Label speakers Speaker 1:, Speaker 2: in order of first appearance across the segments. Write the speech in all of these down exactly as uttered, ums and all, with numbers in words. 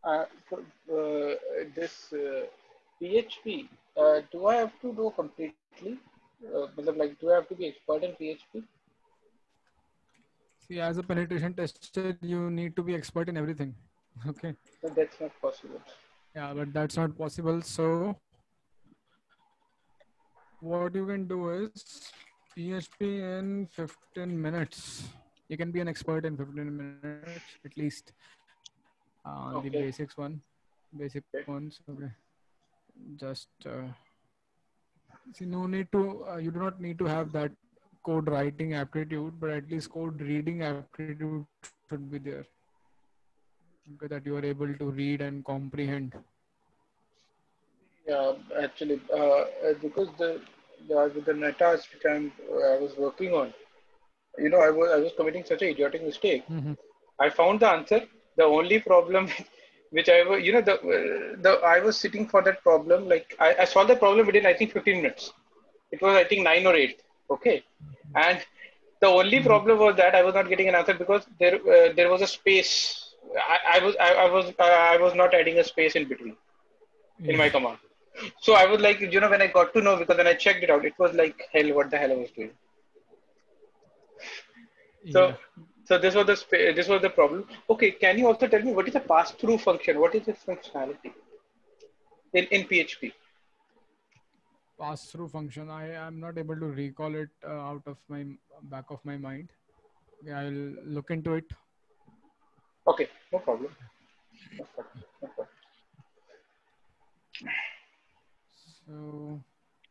Speaker 1: uh, for, uh, this uh, P H P, uh, do I have to know completely? Uh, matlab, like, do I have to be expert in P H P?
Speaker 2: See, as a penetration tester, you need to be expert in everything. Okay.
Speaker 1: No, that's not possible.
Speaker 2: Yeah, but that's not possible. So what you can do is P H P in fifteen minutes. You can be an expert in fifteen minutes at least. Uh, the
Speaker 1: Okay.
Speaker 2: basics one, basic
Speaker 1: Okay.
Speaker 2: ones. Okay. Just uh, see, no need to. Uh, you do not need to have that code writing aptitude, but at least code reading aptitude should be there. Okay, that you are able to read and comprehend.
Speaker 1: Yeah, actually, uh, uh, because the, the with the Netas which I'm uh, I was working on, you know, I was I was committing such an idiotic mistake.
Speaker 2: Mm-hmm.
Speaker 1: I found the answer. The only problem which I was, you know, the uh, the I was sitting for that problem. Like I, I solved the problem within I think fifteen minutes. It was I think nine or eight. Okay, and the only
Speaker 2: Mm-hmm.
Speaker 1: problem was that I was not getting an answer because there uh, there was a space. I, I was I, I was uh, I was not adding a space in between in
Speaker 2: Yeah.
Speaker 1: my command. So I was like, you know, when I got to know because when I checked it out, it was like hell. What the hell I was doing?
Speaker 2: Yeah.
Speaker 1: So, so this was the sp- this was the problem. Okay, can you also tell me what is a pass-through function? What is its functionality in, in P H P?
Speaker 2: Pass through function. I am not able to recall it uh, out of my back of my mind. Okay, I'll look into it.
Speaker 1: Okay, no problem. No problem. No problem.
Speaker 2: So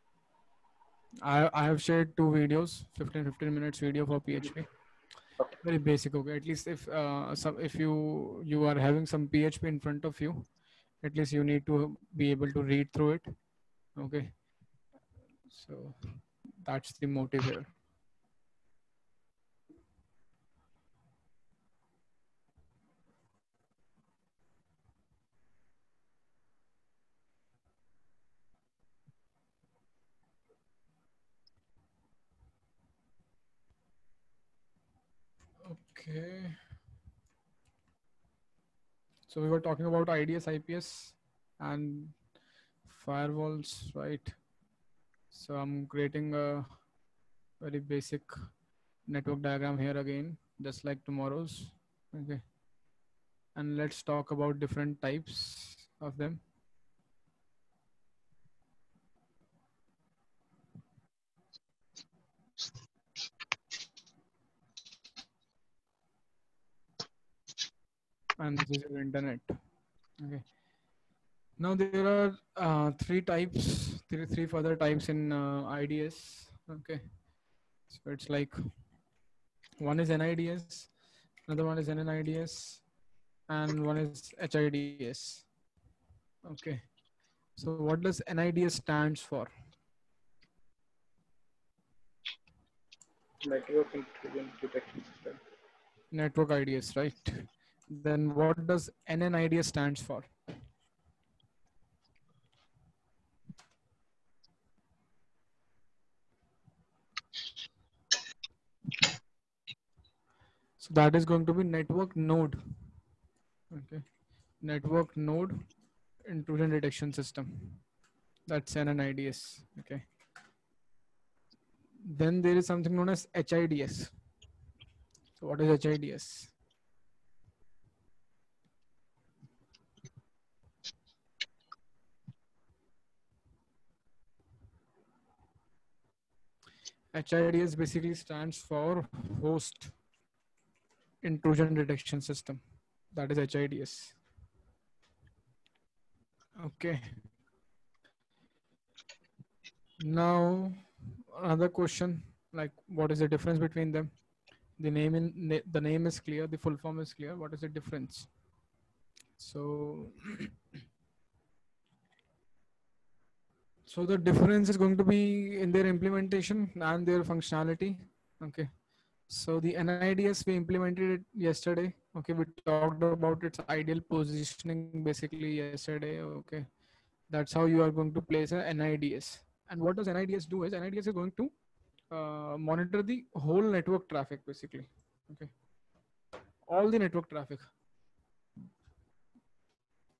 Speaker 2: I, I have shared two videos, fifteen fifteen minutes video for P H P.
Speaker 1: Okay.
Speaker 2: Very basic. Okay, at least if uh, some if you you are having some P H P in front of you, at least you need to be able to read through it. Okay, so that's the motive here. Okay, so we were talking about I D S, I P S, and firewalls, right? So I'm creating a very basic network diagram here again, just like tomorrow's. Okay, and let's talk about different types of them. And this is your internet. Okay. Now there are uh, three types, three, three further types in uh, I D S. Okay. So it's like one is N I D S, another one is N N I D S, and one is H I D S. Okay. So what does N I D S stands for?
Speaker 1: Network intrusion detection system.
Speaker 2: Network I D S, right? Then what does N N I D S stands for? So that is going to be network node. Okay. Network node intrusion detection system. That's N N I D S. Okay. Then there is something known as H I D S. So what is H I D S? H I D S basically stands for host intrusion detection system. That is H I D S. Okay. Now another question, like what is the difference between them? The name in the name is clear, the full form is clear. What is the difference? So so the difference is going to be in their implementation and their functionality. Okay. So the N I D S we implemented it yesterday. Okay, we talked about its ideal positioning basically yesterday. Okay, that's how you are going to place an N I D S. And what does N I D S do is N I D S is going to uh, monitor the whole network traffic basically. Okay, all the network traffic.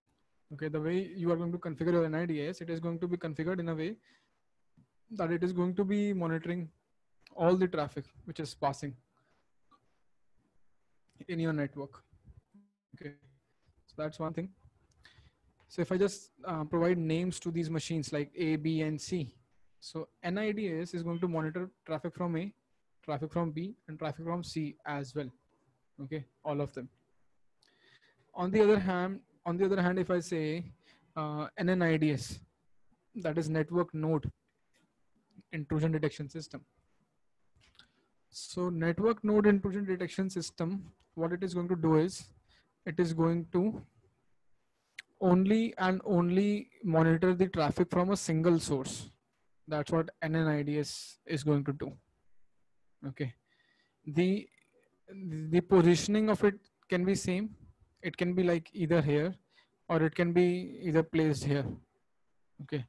Speaker 2: Okay, the way you are going to configure your N I D S, it is going to be configured in a way that it is going to be monitoring all the traffic which is passing in your network. Okay, so that's one thing. So if I just uh, provide names to these machines like A, B, and C, so N I D S is going to monitor traffic from A, traffic from B, and traffic from C as well. Okay, all of them. On the other hand, on the other hand, if I say uh, N N I D S, that is network node intrusion detection system. So network node intrusion detection system, what it is going to do is, it is going to only and only monitor the traffic from a single source. That's what N N I D S is going to do. Okay. The the positioning of it can be same. It can be like either here or it can be either placed here. Okay.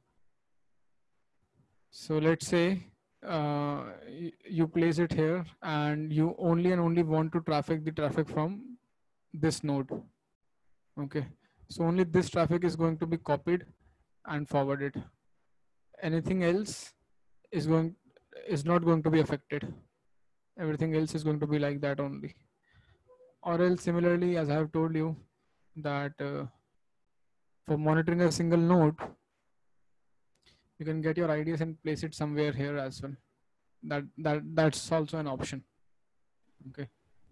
Speaker 2: So let's say uh, you place it here and you only and only want to traffic the traffic from this node. Okay. So only this traffic is going to be copied and forwarded. Anything else is going is not going to be affected. Everything else is going to be like that only. Or else similarly, as I have told you, that uh, for monitoring a single node, you can get your I D S and place it somewhere here as well. That that that's also an option. Okay.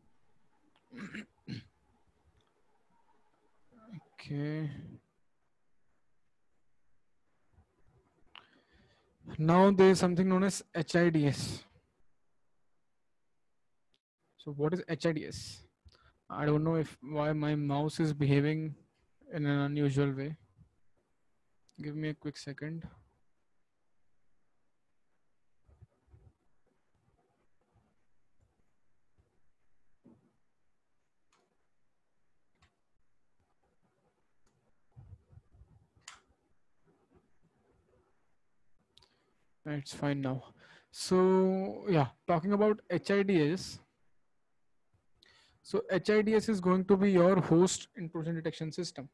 Speaker 2: Okay. Now there is something known as H I D S. So what is H I D S? I don't know if why my mouse is behaving in an unusual way. Give me a quick second. It's fine now. So yeah, talking about H I D S. So H I D S is going to be your host intrusion detection system.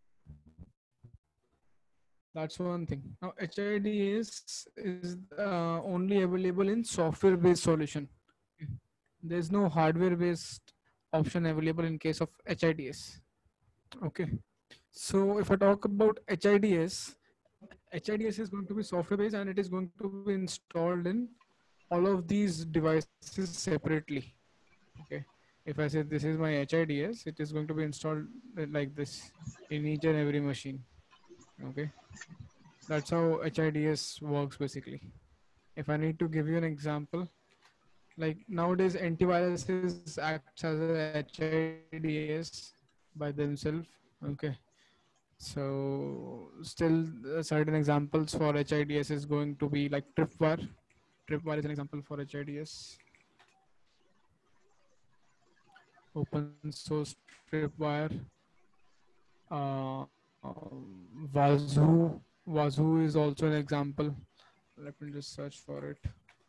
Speaker 2: That's one thing. Now H I D S is uh, only available in software based solution. There's no hardware based option available in case of H I D S. Okay. So if I talk about H I D S, H I D S is going to be software based and it is going to be installed in all of these devices separately. Okay. If I say this is my H I D S, it is going to be installed like this in each and every machine. Okay. That's how H I D S works basically. If I need to give you an example, like nowadays antiviruses acts as a H I D S by themselves. Okay. So still uh, certain examples for H I D S is going to be like Tripwire. Tripwire is an example for H I D S. Open source Tripwire. Uh, Wazoo. Wazoo is also an example. Let me just search for it.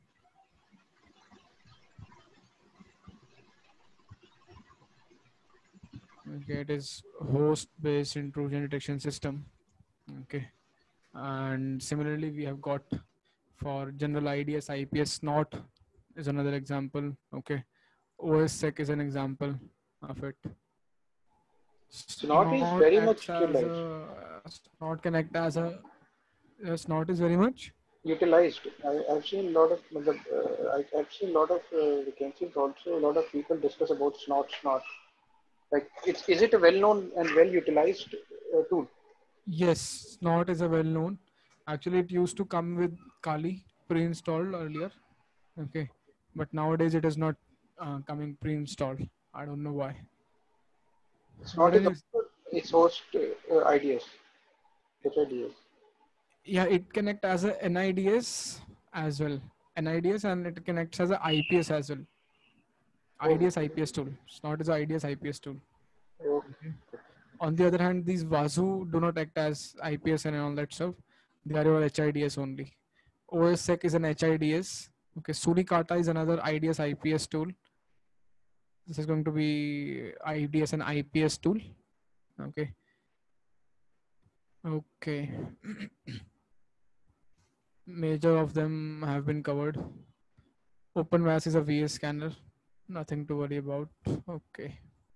Speaker 2: Okay, it is host-based intrusion detection system. Okay, and similarly, we have got for general I D S, I P S Snort is another example. Okay, OSSec is an example of it.
Speaker 1: Snort is very much
Speaker 2: acts as
Speaker 1: utilized.
Speaker 2: a Snort can act as a uh, Snort is very much
Speaker 1: Utilized. I, I've seen a lot of, uh, I, I've seen a lot of uh, vacancies also. A lot of people discuss about Snort, Snort. Like, it's is it a well-known and well-utilized uh, tool?
Speaker 2: Yes, Snort is a well-known. Actually, it used to come with Kali pre-installed earlier. Okay, but nowadays it is not uh, coming pre-installed. I don't know why.
Speaker 1: Snort
Speaker 2: But
Speaker 1: is
Speaker 2: anyways,
Speaker 1: also its host uh, I D S, H I D S.
Speaker 2: yeah, it connects as a N I D S as well. N I D S and it connects as a I P S as well.
Speaker 1: Oh,
Speaker 2: I D S I P S tool. Snort is a I D S I P S tool.
Speaker 1: oh,
Speaker 2: Okay. On the other hand, these Wazoo do not act as I P S and all that stuff. They are your H I D S only. OSSec is an H I D S. Okay, Suricata is another I D S I P S tool. This is going to be I D S and I P S tool. Okay. Okay. Major of them have been covered. OpenVAS is a V S scanner. Nothing to worry about. Okay.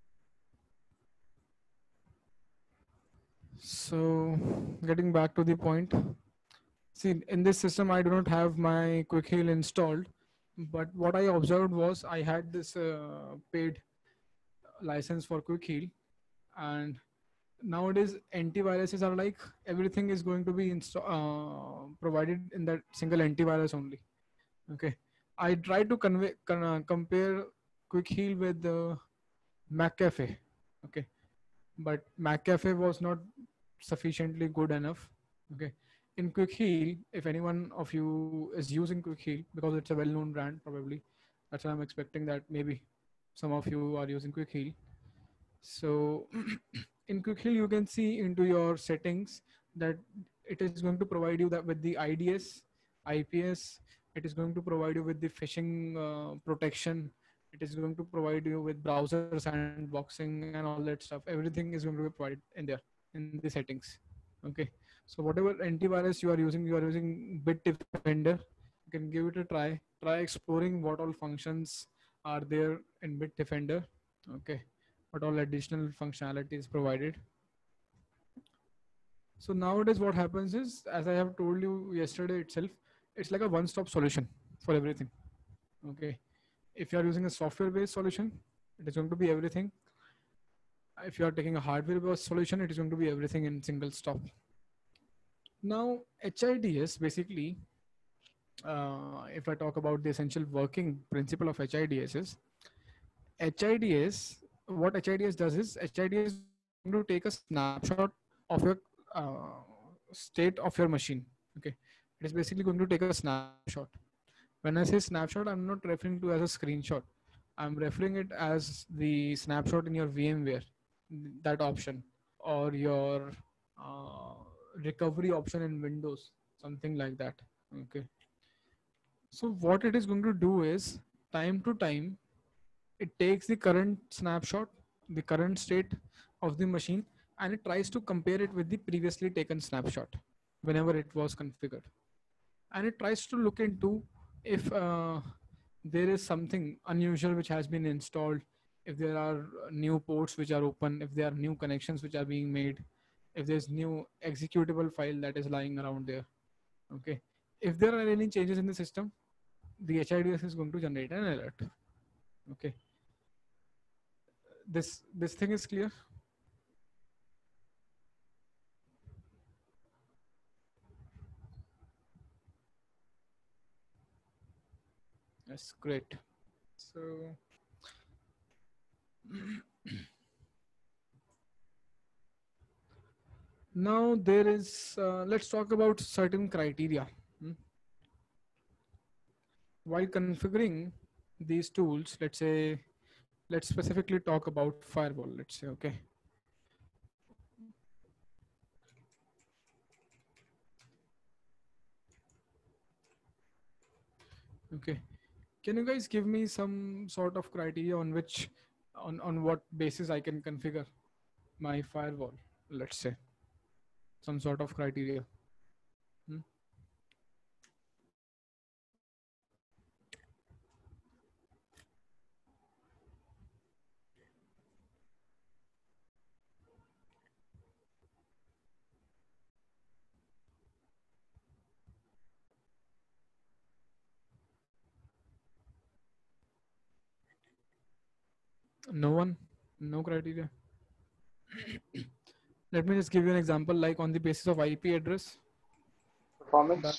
Speaker 2: So getting back to the point. See, in this system, I do not have my Quick Heal installed, but what I observed was I had this uh, paid license for Quick Heal, and nowadays antiviruses are like everything is going to be insta- uh, provided in that single antivirus only. Okay, I tried to convey con- uh, compare Quick Heal with the McAfee. Okay, but McAfee was not sufficiently good enough. Okay, in Quick Heal, if anyone of you is using Quick Heal, because it's a well-known brand, probably that's why I'm expecting that maybe some of you are using Quick Heal. So in Quick Heal, you can see into your settings that it is going to provide you that with the I D S, I P S. It is going to provide you with the phishing uh, protection. It is going to provide you with browser sandboxing and all that stuff. Everything is going to be provided in there in the settings. Okay. So whatever antivirus you are using, you are using Bitdefender. You can give it a try. Try exploring what all functions are there in Bitdefender. Okay, what all additional functionality is provided. So nowadays what happens is, as I have told you yesterday itself, it's like a one-stop solution for everything. Okay, if you are using a software-based solution, it is going to be everything. If you are taking a hardware-based solution, it is going to be everything in single stop. Now H I D S basically, uh, if I talk about the essential working principle of H I D S is H I D S, what H I D S does is H I D S is going to take a snapshot of your uh, state of your machine. Okay, it is basically going to take a snapshot. When I say snapshot, I'm not referring to as a screenshot. I'm referring it as the snapshot in your VMware, that option, or your uh, recovery option in Windows, something like that. Okay. So what it is going to do is time to time it takes the current snapshot, the current state of the machine, and it tries to compare it with the previously taken snapshot whenever it was configured. And it tries to look into if uh, there is something unusual which has been installed, if there are new ports which are open, if there are new connections which are being made, if there's new executable file that is lying around there. Okay. If there are any changes in the system, the H I D S is going to generate an alert. Okay. This this thing is clear. That's great. So now there is, uh, let's talk about certain criteria. Hmm. While configuring these tools, let's say, let's specifically talk about firewall, let's say, okay. Okay. Can you guys give me some sort of criteria on which, on, on what basis I can configure my firewall, let's say, some sort of criteria? Hmm? No one, no criteria. Let me just give you an example, like on the basis of I P address. That
Speaker 1: Performance.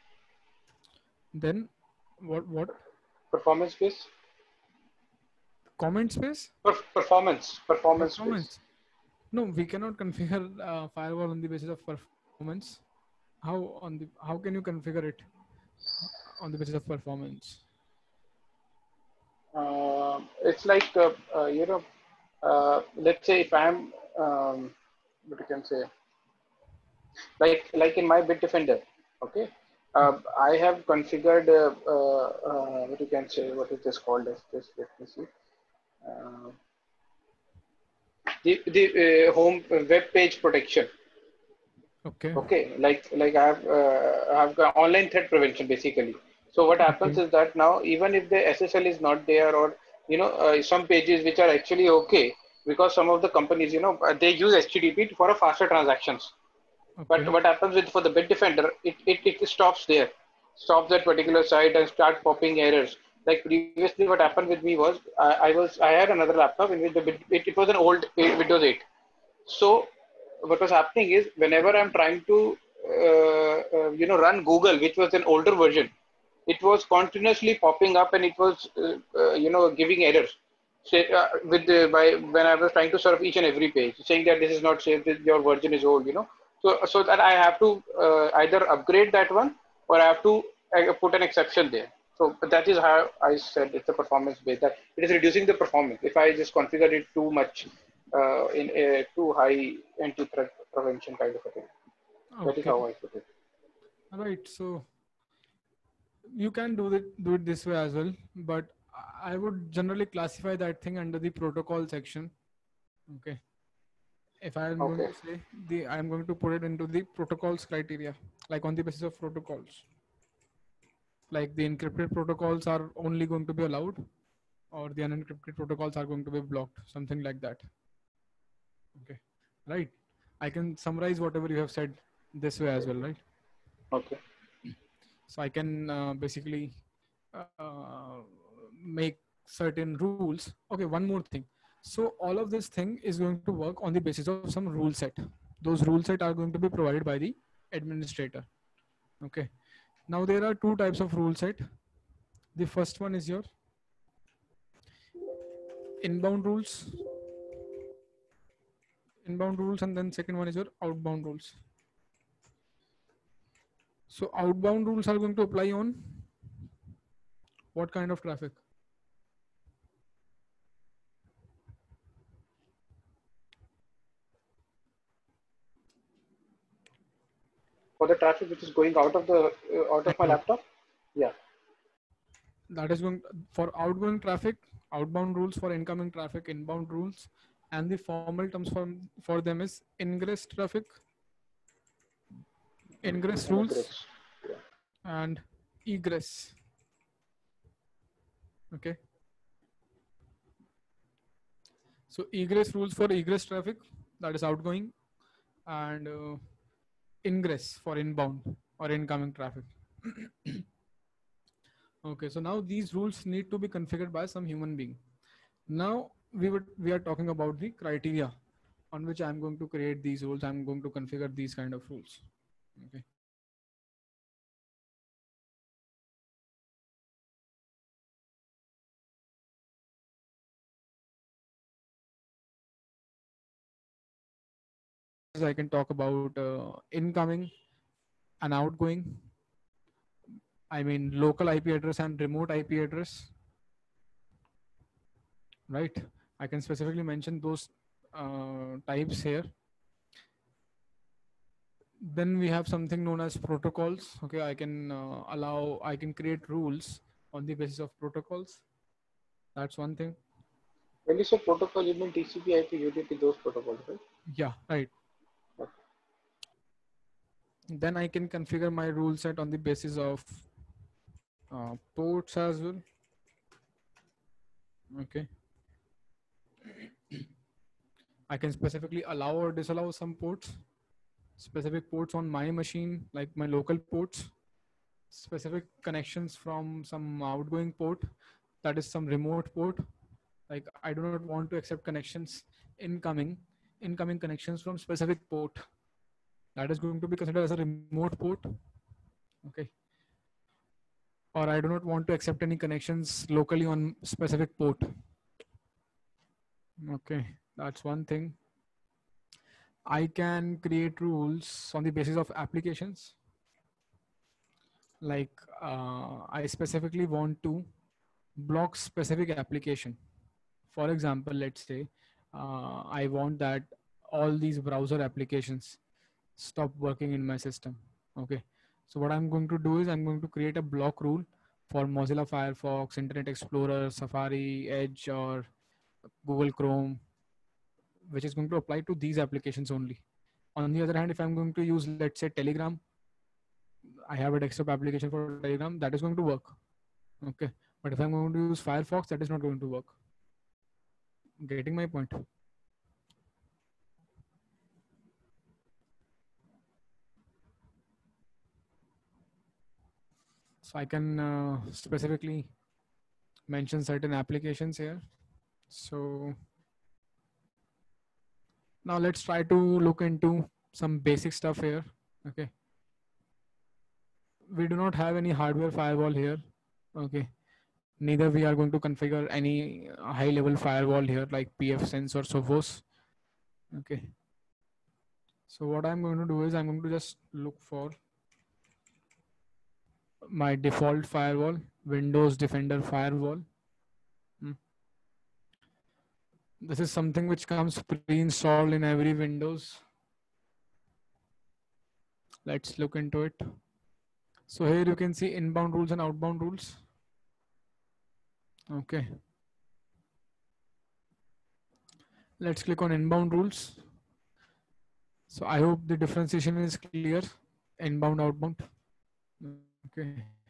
Speaker 2: then what what
Speaker 1: Performance based.
Speaker 2: comment space
Speaker 1: Per- performance. Performance based.
Speaker 2: performance? No, we cannot configure uh, firewall on the basis of performance. How on the how can you configure it on the basis of performance?
Speaker 1: Uh, it's like uh, uh, you know, uh, let's say if I'm um, what you can say, like like in my Bitdefender, okay. Uh, I have configured uh, uh, uh, what you can say. What is this called? As this? Let me see. Uh, the the uh, home web page protection.
Speaker 2: Okay.
Speaker 1: Okay, like like I have uh, I have got online threat prevention basically. So what happens
Speaker 2: Okay.
Speaker 1: is that now even if the S S L is not there, or you know uh, some pages which are actually okay, because some of the companies, you know uh, they use H T T P for a faster transactions. But
Speaker 2: Okay.
Speaker 1: what happens with for the Bitdefender, it, it, it stops there, stops that particular site and start popping errors. Like previously, what happened with me was I, I was I had another laptop in which the bit, it, it was an old Windows eight. So what was happening is whenever I'm trying to uh, uh, you know run Google, which was an older version, it was continuously popping up and it was uh, uh, you know giving errors. Say, uh, with the, by when I was trying to serve each and every page, saying that this is not safe, this, your version is old, you know. So so that I have to uh, either upgrade that one or I have to uh, put an exception there. So that is how I said it's a performance based. That it is reducing the performance. If I just configure it too much uh, in a too high anti-threat prevention kind of a thing. That is
Speaker 2: Okay.
Speaker 1: how I put it.
Speaker 2: Right. So you can do it do it this way as well, but I would generally classify that thing under the protocol section. Okay. If I am going
Speaker 1: Okay.
Speaker 2: to say the I am going to put it into the protocols criteria, like on the basis of protocols. Like the encrypted protocols are only going to be allowed, or the unencrypted protocols are going to be blocked, something like that. Okay. Right. I can summarize whatever you have said this way as well, right?
Speaker 1: Okay.
Speaker 2: So I can uh, basically uh, make certain rules. Okay, one more thing. So all of this thing is going to work on the basis of some rule set. Those rule set are going to be provided by the administrator. Okay. Now there are two types of rule set. The first one is your inbound rules, inbound rules, and then second one is your outbound rules. So outbound rules are going to apply on what kind of traffic?
Speaker 1: For the traffic which is going out of the uh, out of my
Speaker 2: Network.
Speaker 1: laptop, yeah.
Speaker 2: That is going for outgoing traffic, outbound rules for incoming traffic, inbound rules, and the formal terms for for them is ingress traffic, ingress
Speaker 1: And
Speaker 2: rules,
Speaker 1: egress. Yeah.
Speaker 2: and egress. Okay. So egress rules for egress traffic, that is outgoing, and uh, ingress for inbound or incoming traffic. Okay, so now these rules need to be configured by some human being. Now we would we are talking about the criteria on which I'm going to create these rules. I'm going to configure these kind of rules. Okay. I can talk about uh, incoming and outgoing. I mean local I P address and remote I P address, right? I can specifically mention those uh, types here. Then we have something known as protocols. Okay, I can uh, allow, I can create rules on the basis of protocols. That's one thing.
Speaker 1: When you say protocol, you mean T C P, I P, U D P, those protocols, right?
Speaker 2: Yeah, right.
Speaker 1: Okay.
Speaker 2: Then I can configure my rule set on the basis of uh, ports as well. Okay. I can specifically allow or disallow some ports, specific ports on my machine, like my local ports, specific connections from some outgoing port, that is some remote port. Like I do not want to accept connections incoming, incoming connections from specific port. That is going to be considered as a remote port. Okay. Or I do not want to accept any connections locally on specific port. Okay. That's one thing. I can create rules on the basis of applications. Like uh, I specifically want to block specific application. For example, let's say uh, I want that all these browser applications stop working in my system. Okay. So what I'm going to do is I'm going to create a block rule for Mozilla Firefox, Internet Explorer, Safari, Edge, or Google Chrome, which is going to apply to these applications only. On the other hand, if I'm going to use, let's say, Telegram, I have a desktop application for Telegram that is going to work. Okay. But if I'm going to use Firefox, that is not going to work. Getting my point? So I can uh, specifically mention certain applications here. So now let's try to look into some basic stuff here. Okay. We do not have any hardware firewall here. Okay. Neither we are going to configure any high level firewall here like pfSense or Sophos. Okay. So what I'm going to do is I'm going to just look for my default firewall, Windows Defender firewall. Hmm. This is something which comes pre-installed in every Windows. Let's look into it. So here you can see inbound rules and outbound rules. Okay. Let's click on inbound rules. So I hope the differentiation is clear. Inbound, outbound. Okay.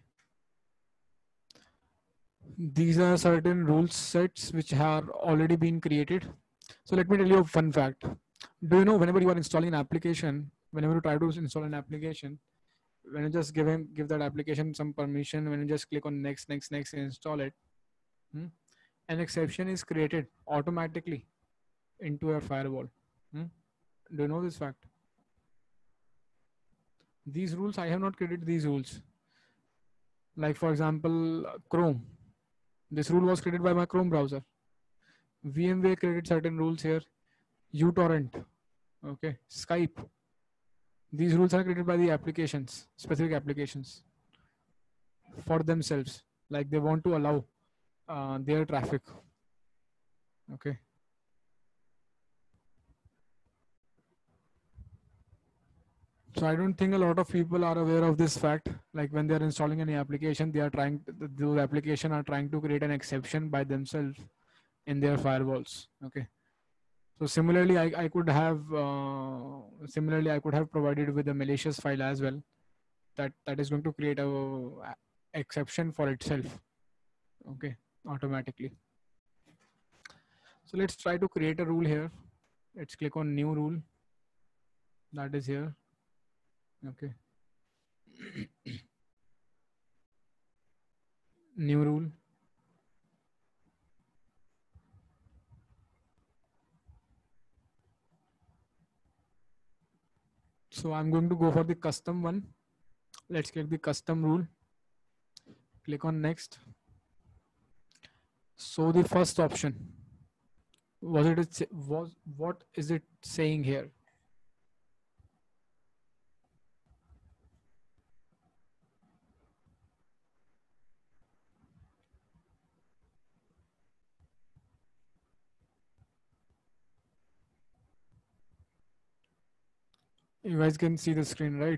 Speaker 2: These are certain rule sets which have already been created. So let me tell you a fun fact. Do you know whenever you are installing an application, whenever you try to install an application, when you just give him give that application some permission, when you just click on next, next, next, and install it, hmm, an exception is created automatically into your firewall. Hmm? Do you know this fact? These rules, I have not created these rules. Like for example, Chrome. This rule was created by my Chrome browser. VMware created certain rules here. uTorrent, okay, Skype. These rules are created by the applications, specific applications for themselves. Like they want to allow uh, their traffic. Okay. So I don't think a lot of people are aware of this fact. Like when they're installing any application, they are trying, to, those application are trying to create an exception by themselves in their firewalls. Okay. So similarly, I, I could have, uh, similarly, I could have provided with a malicious file as well. That, that is going to create a, a exception for itself. Okay. Automatically. So let's try to create a rule here. Let's click on new rule. That is here. Okay. New rule. So I'm going to go for the custom one. Let's click the custom rule. Click on next. So the first option, was it was what is it saying here? You guys can see the screen, right?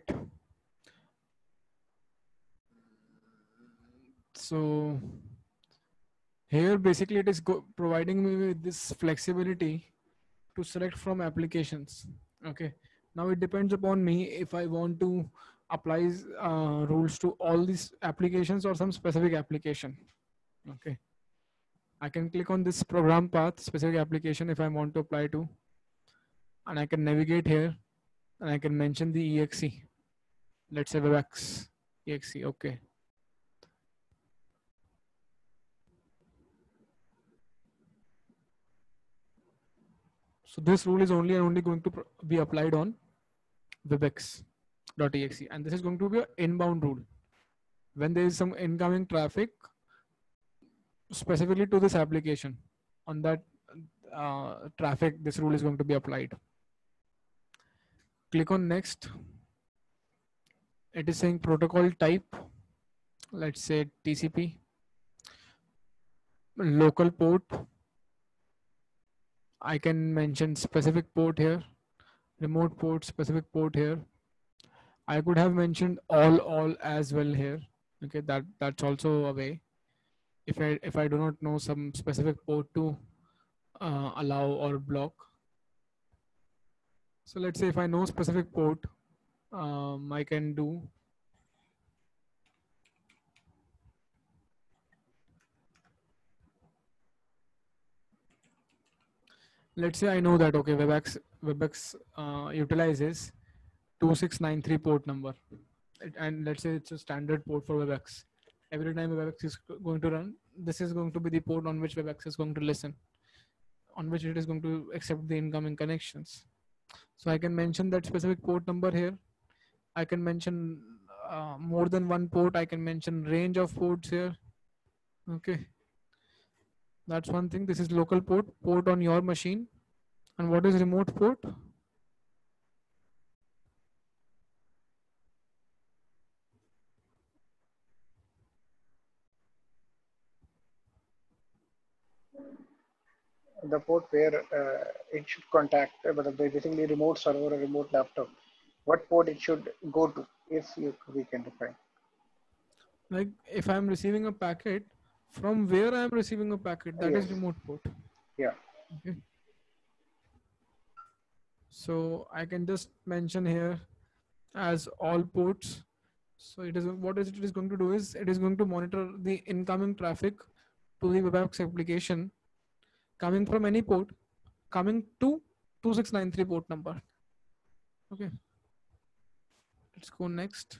Speaker 2: So here basically it is providing me with this flexibility to select from applications. Okay. Now it depends upon me if I want to apply uh, rules to all these applications or some specific application. Okay. I can click on this program path, specific application if I want to apply to, and I can navigate here and I can mention the E X E. Let's say WebEx E X E. Okay. So this rule is only and only going to be applied on webex.exe, and this is going to be an inbound rule. When there is some incoming traffic specifically to this application, on that uh, traffic, this rule is going to be applied. Click on next. It is saying protocol type. Let's say T C P. Local port. I can mention specific port here. Remote port, specific port here. I could have mentioned all all as well here. Okay, that that's also a way. If I if I do not know some specific port to uh, allow or block. So let's say if I know specific port, um, I can do let's say I know that okay, WebEx WebEx uh, utilizes two six nine three port number, It- and let's say it's a standard port for WebEx. Every time WebEx is going to run, this is going to be the port on which WebEx is going to listen, on which it is going to accept the incoming connections. So I can mention that specific port number here. I can mention uh, more than one port. I can mention range of ports here. Okay, that's one thing. This is local port, port on your machine. And what is remote port?
Speaker 1: The port where uh, it should contact, uh, but basically remote server or remote laptop. What port it should go to, if you, we can define.
Speaker 2: Like if I'm receiving a packet, from where I'm receiving a packet, that
Speaker 1: Yes.
Speaker 2: is remote port.
Speaker 1: Yeah.
Speaker 2: Okay. So I can just mention here as all ports. So it is what is it is going to do is it is going to monitor the incoming traffic to the WebEx application coming from any port coming to two six nine three port number. Okay. Let's go next.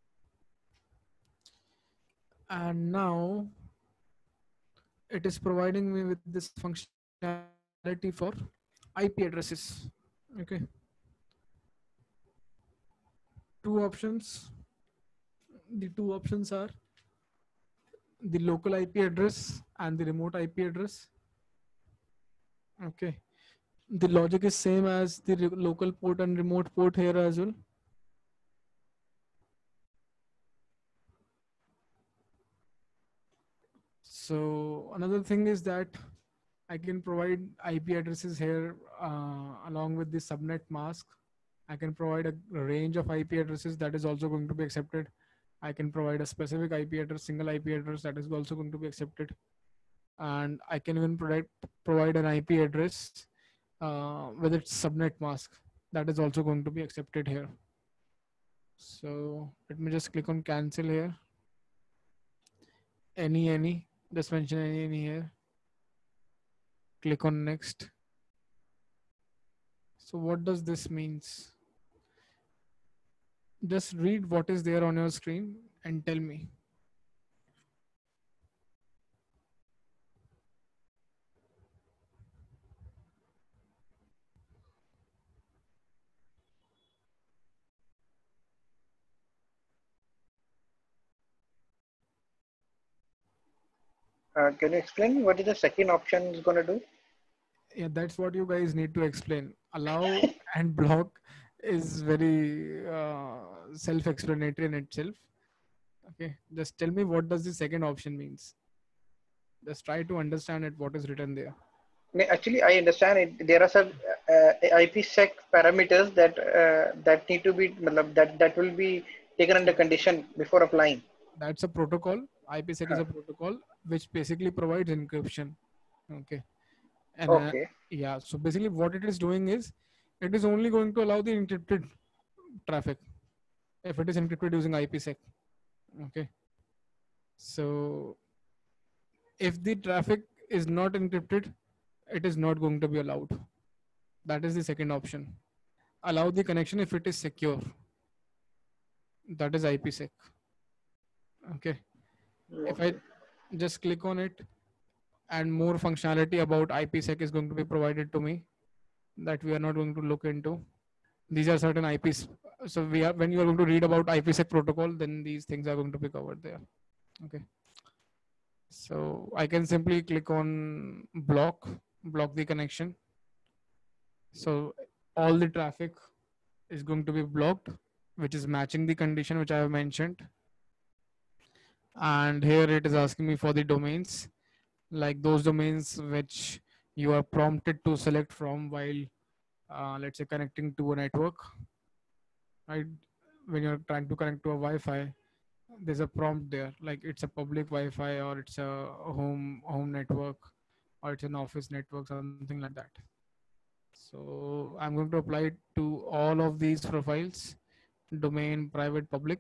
Speaker 2: And now it is providing me with this functionality for I P addresses. Okay. Two options. The two options are the local I P address and the remote I P address. Okay. The logic is same as the re- local port and remote port here as well. So another thing is that I can provide I P addresses here uh, along with the subnet mask. I can provide a range of I P addresses that is also going to be accepted. I can provide a specific I P address, single I P address that is also going to be accepted. And I can even provide, provide an I P address uh, with its subnet mask that is also going to be accepted here. So let me just click on cancel here. Any, any, just mention any, any here. Click on next. So what does this means? Just read what is there on your screen and tell me.
Speaker 1: Uh, can you explain what is the second option is going to do?
Speaker 2: Yeah, that's what you guys need to explain. Allow and block is very uh, self-explanatory in itself. Okay, just tell me what does the second option means. Just try to understand it. What is written there?
Speaker 1: No, actually, I understand it. There are some uh, IPsec parameters that uh, that need to be matlab, that that will be taken under condition before applying.
Speaker 2: That's a protocol. IPsec is
Speaker 1: Huh.
Speaker 2: a protocol which basically provides encryption. Okay, and uh,
Speaker 1: Okay.
Speaker 2: yeah, so basically what it is doing is it is only going to allow the encrypted traffic if it is encrypted using IPsec. Okay, so if the traffic is not encrypted, it is not going to be allowed. That is the second option. Allow the connection if it is secure. That is IPsec. Okay, if I
Speaker 1: Okay.
Speaker 2: just click on it, and more functionality about IPsec is going to be provided to me that we are not going to look into. These are certain I Ps. So we are when you are going to read about IPsec protocol, then these things are going to be covered there. Okay. So I can simply click on block, block the connection. So all the traffic is going to be blocked, which is matching the condition which I have mentioned. And here it is asking me for the domains, like those domains which you are prompted to select from while, uh, let's say, connecting to a network. Right? When you're trying to connect to a Wi-Fi, there's a prompt there, like it's a public Wi-Fi or it's a home home network or it's an office network, something like that. So I'm going to apply it to all of these profiles, domain, private, public.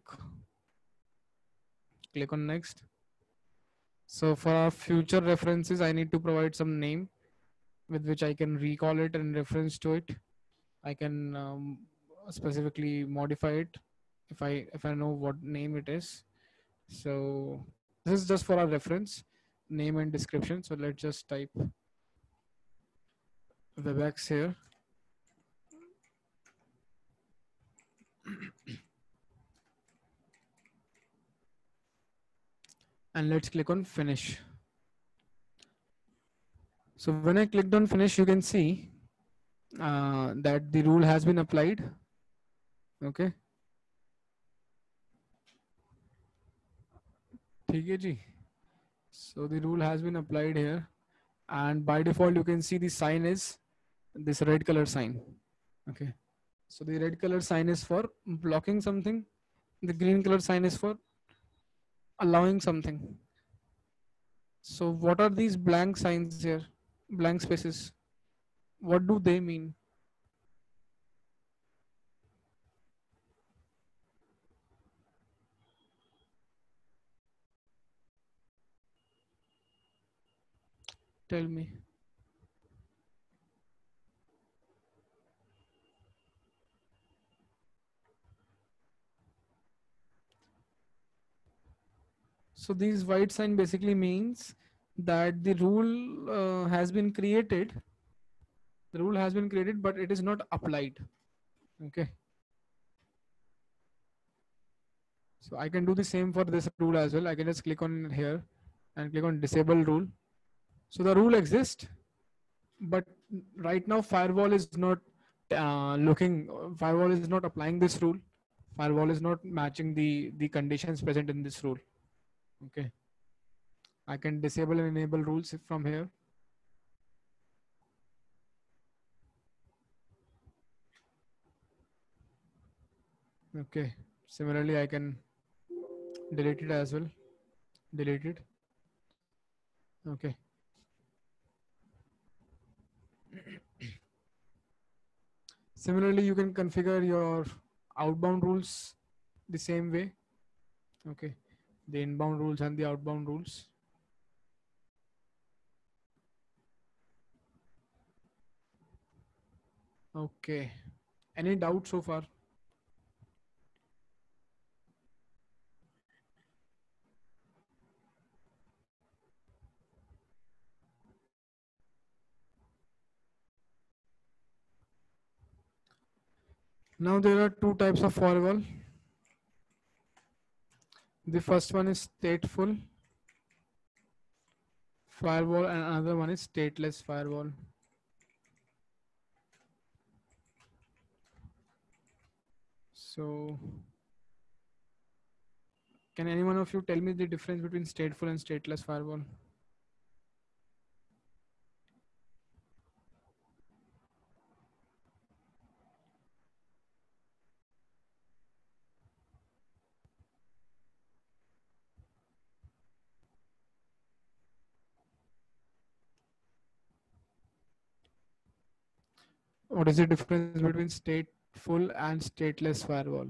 Speaker 2: Click on next. So for our future references, I need to provide some name with which I can recall it and reference to it. I can um, specifically modify it if I if I know what name it is. So this is just for our reference, name and description. So let's just type WebEx here. And let's click on finish. So when I clicked on finish, you can see uh, that the rule has been applied. Okay. ठीक है जी. So the rule has been applied here, and by default you can see the sign is this red color sign. Okay. So the red color sign is for blocking something. The green color sign is for allowing something. So what are these blank signs here? Blank spaces. What do they mean? Tell me. So these white sign basically means that the rule uh, has been created. The rule has been created, but it is not applied. Okay. So I can do the same for this rule as well. I can just click on here and click on disable rule. So the rule exists, but right now firewall is not uh, looking, firewall is not applying this rule. Firewall is not matching the, the conditions present in this rule. Okay. I can disable and enable rules from here. Okay. Similarly, I can delete it as well. Delete it. Okay. Similarly, you can configure your outbound rules the same way. Okay. The inbound rules and the outbound rules. Okay. Any doubt so far? Now there are two types of firewall. The first one is stateful firewall and another one is stateless firewall. So can any one of you tell me the difference between stateful and stateless firewall? What is the difference between stateful and stateless firewall?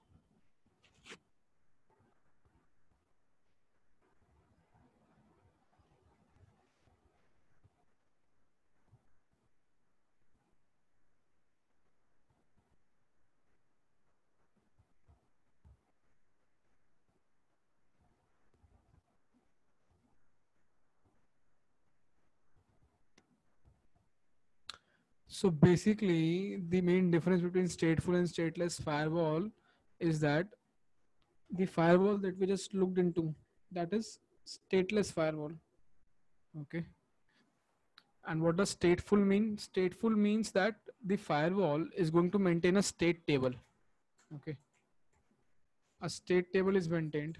Speaker 2: So basically, the main difference between stateful and stateless firewall is that the firewall that we just looked into, that is stateless firewall. Okay. And what does stateful mean? Stateful means that the firewall is going to maintain a state table. Okay. A state table is maintained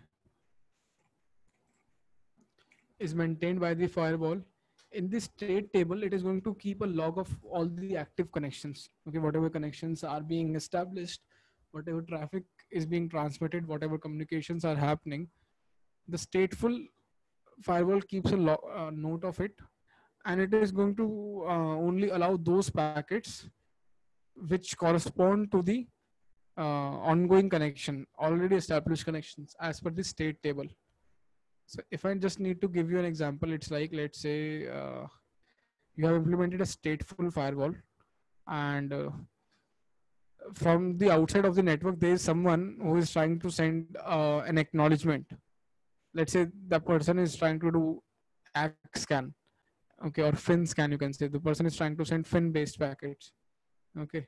Speaker 2: is maintained by the firewall. In this state table, it is going to keep a log of all the active connections. Okay, whatever connections are being established, whatever traffic is being transmitted, whatever communications are happening, the stateful firewall keeps a lo- uh, note of it, and it is going to uh, only allow those packets which correspond to the uh, ongoing connection, already established connections as per the state table. So if I just need to give you an example, it's like, let's say uh, you have implemented a stateful firewall, and uh, from the outside of the network, there is someone who is trying to send uh, an acknowledgement. Let's say the person is trying to do A C K scan, okay, or fin scan, you can say. The person is trying to send fin based packets, okay.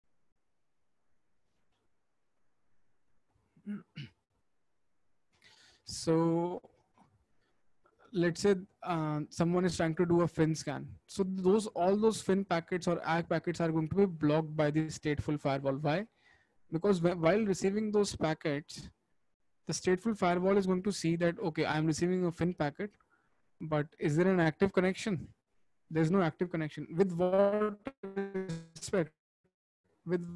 Speaker 2: So let's say uh, someone is trying to do a fin scan. So those all those fin packets or A C K packets are going to be blocked by the stateful firewall. Why? Because wh- while receiving those packets, the stateful firewall is going to see that, okay, I'm receiving a fin packet, but is there an active connection? There's no active connection. With what respect? With what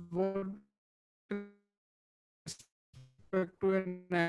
Speaker 2: respect to an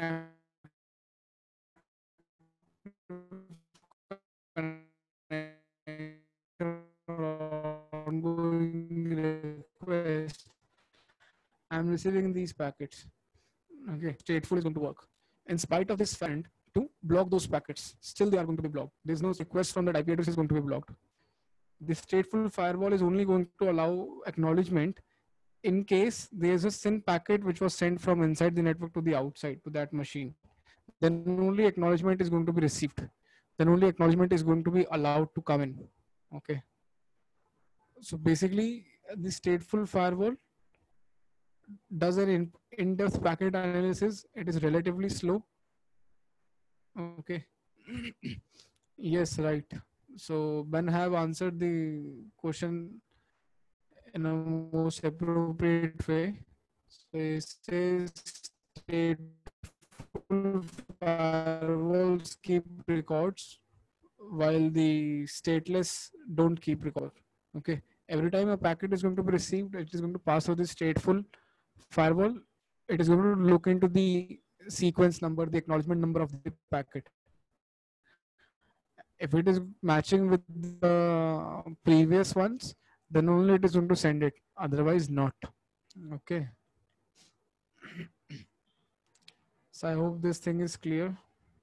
Speaker 2: ongoing request, I'm receiving these packets. Okay, stateful is going to work. In spite of this friend to block those packets, still they are going to be blocked. There's no request from that I P address is going to be blocked. The stateful firewall is only going to allow acknowledgement in case there's a S Y N packet which was sent from inside the network to the outside to that machine. Then only acknowledgement is going to be received. Then only acknowledgement is going to be allowed to come in. Okay. So basically, the stateful firewall does an in- in-depth packet analysis. It is relatively slow. Okay. Yes, right. So Ben have answered the question in a most appropriate way. So it says stateful firewalls keep records while the stateless don't keep record. Okay. Every time a packet is going to be received, it is going to pass through the stateful firewall. It is going to look into the sequence number, the acknowledgement number of the packet. If it is matching with the previous ones, then only it is going to send it. Otherwise, not. Okay. So I hope this thing is clear.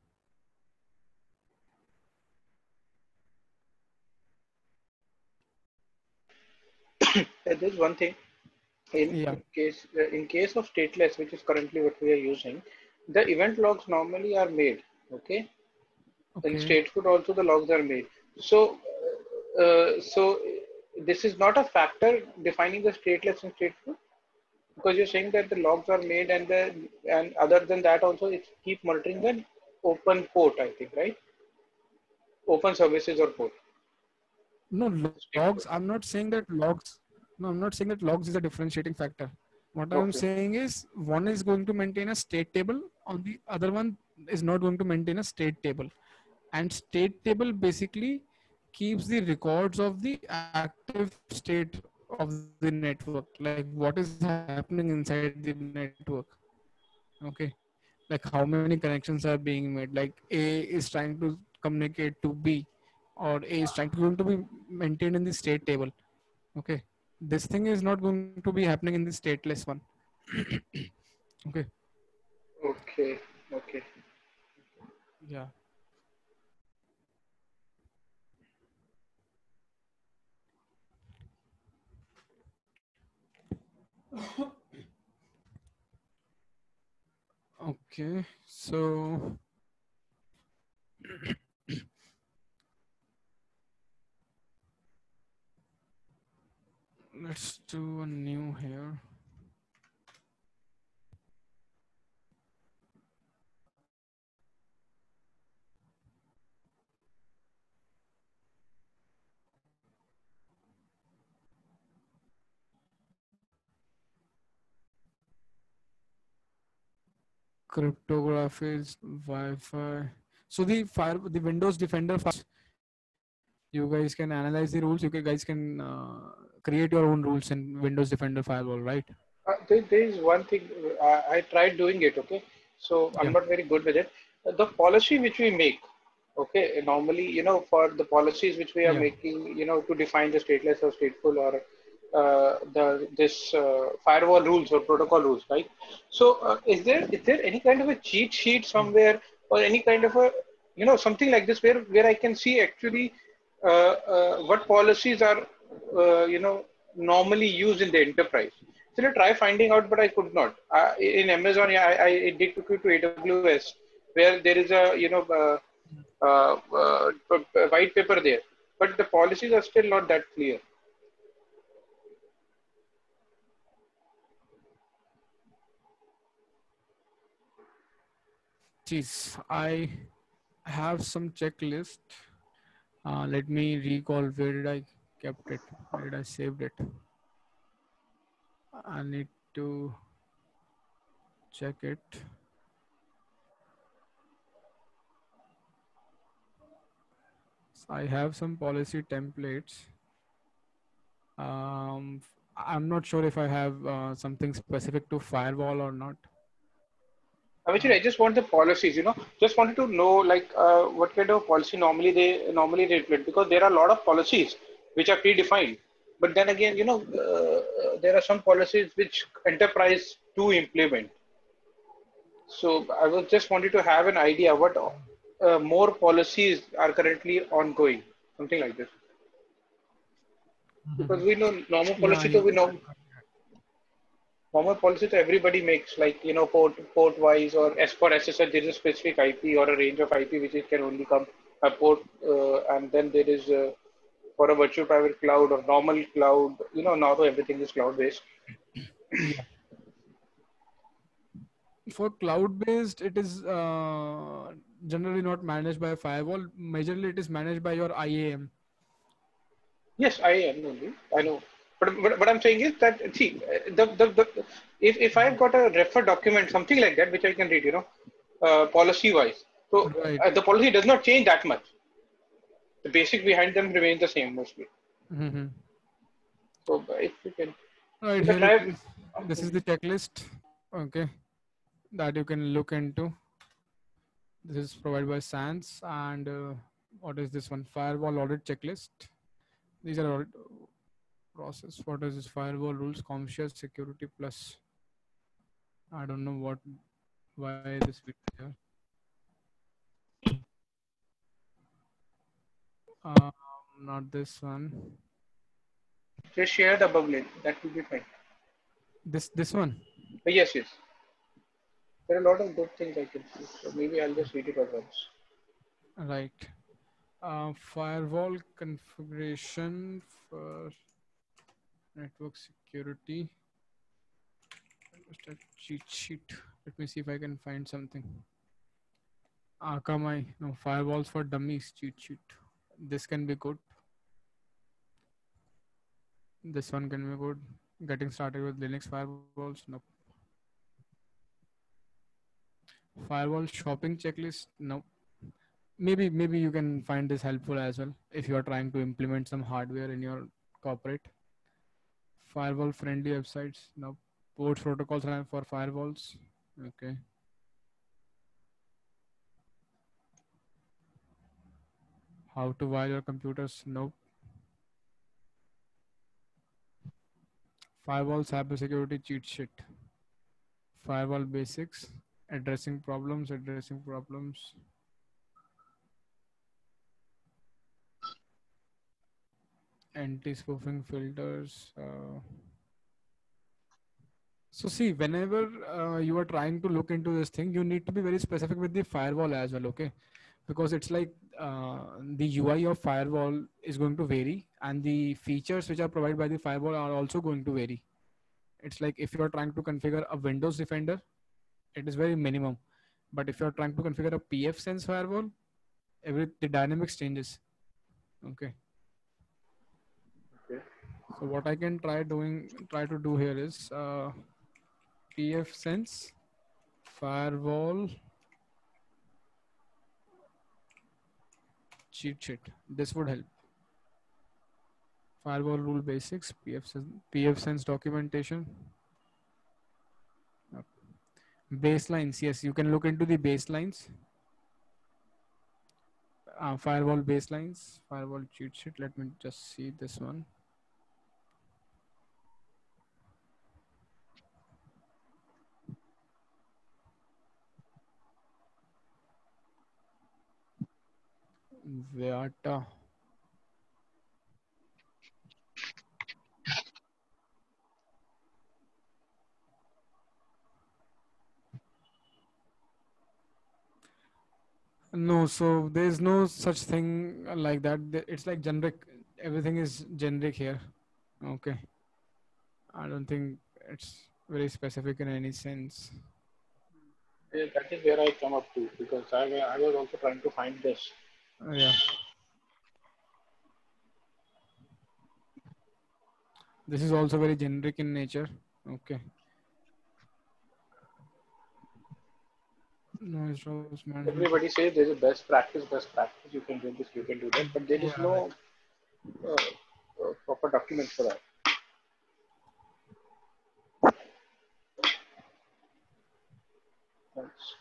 Speaker 1: There's one thing. In,
Speaker 2: Yeah.
Speaker 1: in case uh, in case of stateless, which is currently what we are using, the event logs normally are made. Okay. In
Speaker 2: Okay.
Speaker 1: stateful also the logs are made. So uh, so this is not a factor defining the stateless and stateful, because you're saying that the logs are made, and the and other than that also it keep monitoring the open port, I think, right? Open services or port.
Speaker 2: No logs. I'm not saying that logs. No, I'm not saying that logs is a differentiating factor. What I'm
Speaker 1: Okay.
Speaker 2: saying is one is going to maintain a state table, on the other one is not going to maintain a state table. And state table basically keeps the records of the active state of the network, like what is happening inside the network. Okay. Like how many connections are being made. Like A is trying to communicate to B, or A is trying to going to be maintained in the state table. Okay. This thing is not going to be happening in the stateless one. Okay.
Speaker 1: Okay. Okay.
Speaker 2: Yeah. Okay. So let's do a new here. Cryptography is Wi-Fi. So the fire, the Windows Defender files, you guys can analyze the rules. You guys can uh, create your own rules in Windows Defender firewall, right?
Speaker 1: Uh, there, there is one thing, uh, I tried doing it. Okay. So I'm
Speaker 2: Yeah.
Speaker 1: not very good with it. Uh, The policy which we make. Okay, normally, you know, for the policies which we are
Speaker 2: Yeah.
Speaker 1: making, you know, to define the stateless or stateful or uh, the this uh, firewall rules or protocol rules, right? So, uh, is there is there any kind of a cheat sheet somewhere or any kind of a, you know, something like this where where I can see actually uh, uh, what policies are, uh, you know, normally used in the enterprise? So I try finding out, but I could not. Uh, in Amazon, yeah, I, I did took it to A W S where there is a, you know. Uh, uh, uh, white paper there, but the policies are still not that clear.
Speaker 2: Geez, I have some checklist. Uh, let me recall where did I kept it? Where did I saved it? I need to check it. So I have some policy templates. Um, I'm not sure if I have uh, something specific to firewall or not.
Speaker 1: Actually,
Speaker 2: Uh,
Speaker 1: I just want the policies. You know, just wanted to know like uh, what kind of policy normally they normally they implement because there are a lot of policies which are predefined. But then again, you know, uh, there are some policies which enterprise do implement. So I was just wanted to have an idea what uh, more policies are currently ongoing, something like this. Because we know normal
Speaker 2: yeah,
Speaker 1: policy, so
Speaker 2: yeah.
Speaker 1: we know normal policy that everybody makes, like, you know, port port wise or as for S S L, there is a specific I P or a range of I P which it can only come a port, uh, and then there is uh, for a virtual private cloud or normal cloud. You know, now everything is cloud based.
Speaker 2: Yeah. For cloud based, it is uh, generally not managed by a firewall. Majorly, it is managed by your I A M.
Speaker 1: Yes, I am only. I know. But, but what I'm saying is that see uh, the, the, the if, if I've got a refer document, something like that, which I can read, you know, uh, policy wise. So
Speaker 2: Right.
Speaker 1: uh, the policy does not change that much. The basic behind them remains the same mostly.
Speaker 2: Mm-hmm.
Speaker 1: So if you can,
Speaker 2: Right
Speaker 1: if I
Speaker 2: here it
Speaker 1: try,
Speaker 2: is. This is the checklist. Okay, that you can look into. This is provided by SANS, and uh, what is this one? Firewall audit checklist. These are audit process. What is this? Firewall rules, CompShare security plus. I don't know what why this video here. Um, Not this one.
Speaker 1: just share the above link. That will be fine.
Speaker 2: This this one.
Speaker 1: But yes, yes. There are a lot of good things I can see. So maybe I'll just read it at once.
Speaker 2: Right. Uh, firewall configuration for network security. Just a cheat sheet. Let me see if I can find something. Akamai, no firewalls for dummies cheat sheet. This can be good. This one can be good. Getting started with Linux firewalls. No. Firewall shopping checklist. No. Maybe maybe you can find this helpful as well if you are trying to implement some hardware in your corporate. Firewall friendly websites. No. Port protocols are for firewalls. Okay. How to wire your computers. No. Firewall cybersecurity cheat sheet. Firewall basics. Addressing problems. Addressing problems. Anti-spoofing filters. Uh, so see, whenever uh, you are trying to look into this thing, you need to be very specific with the firewall as well, okay? Because it's like uh, the U I of firewall is going to vary, and the features which are provided by the firewall are also going to vary. It's like if you are trying to configure a Windows Defender, it is very minimum. But if you are trying to configure a P F Sense firewall, every the dynamics changes. Okay.
Speaker 1: Okay.
Speaker 2: So what I can try doing, try to do here is uh, P F Sense firewall cheat sheet. This would help. Firewall rule basics, P F Sense, P F Sense documentation. Uh, Baselines, yes, you can look into the baselines. uh, firewall baselines, firewall cheat sheet. Let me just see this one. Viata. No, so there's no such thing like that. Th- It's like generic. Everything is generic here. Okay. I don't think it's very specific in any sense.
Speaker 1: Yeah, that is where I come up to because I, wa- I was also trying to find this.
Speaker 2: Uh, yeah. This is also very generic in nature. Okay. Noise source management.
Speaker 1: Everybody says there's a best practice, best practice. You can do this, you can do that, but there is
Speaker 2: Yeah, like
Speaker 1: no uh, uh, proper document for that. That's,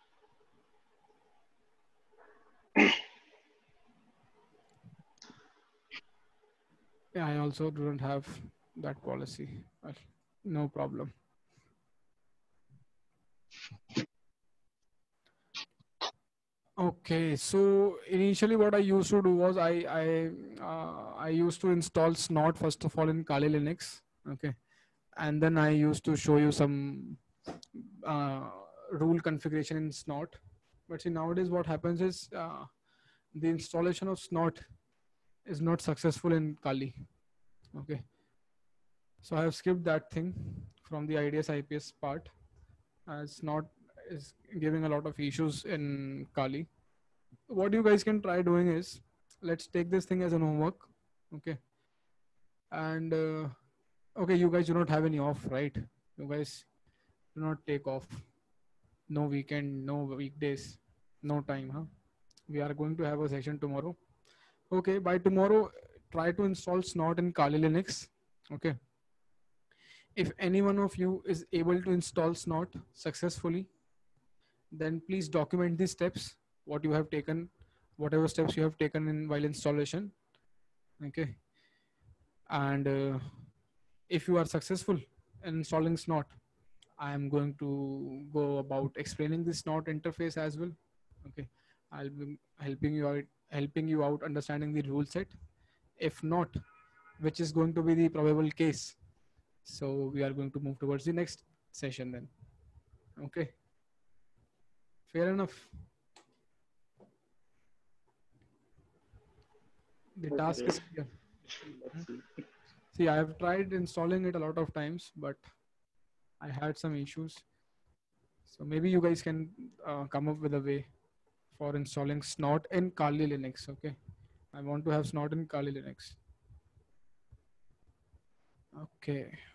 Speaker 2: yeah, I also don't have that policy. Well, no problem. Okay, so initially what I used to do was I I uh, I used to install Snort first of all in Kali Linux. Okay, and then I used to show you some uh, rule configuration in Snort. But see, nowadays what happens is uh, the installation of Snort is not successful in Kali. Okay, so I have skipped that thing from the I D S I P S part, as Snort is giving a lot of issues in Kali. What you guys can try doing is, let's take this thing as an homework. Okay, and uh, okay, you guys do not have any off, right? You guys do not take off. No weekend, no weekdays, no time, huh? We are going to have a session tomorrow. Okay, by tomorrow, try to install Snort in Kali Linux. Okay, if any one of you is able to install Snort successfully, then please document these steps, what you have taken, whatever steps you have taken in while installation. Okay, and uh, if you are successful in installing Snort, I am going to go about explaining this Snort interface as well. Okay, I'll be helping you out, helping you out understanding the rule set. If not, which is going to be the probable case, so we are going to move towards the next session then. Okay, fair enough. The task
Speaker 1: okay,
Speaker 2: is clear.
Speaker 1: let's see.
Speaker 2: See, I have tried installing it a lot of times, but I had some issues. So maybe you guys can uh, come up with a way for installing Snort in Kali Linux. Okay, I want to have Snort in Kali Linux. Okay.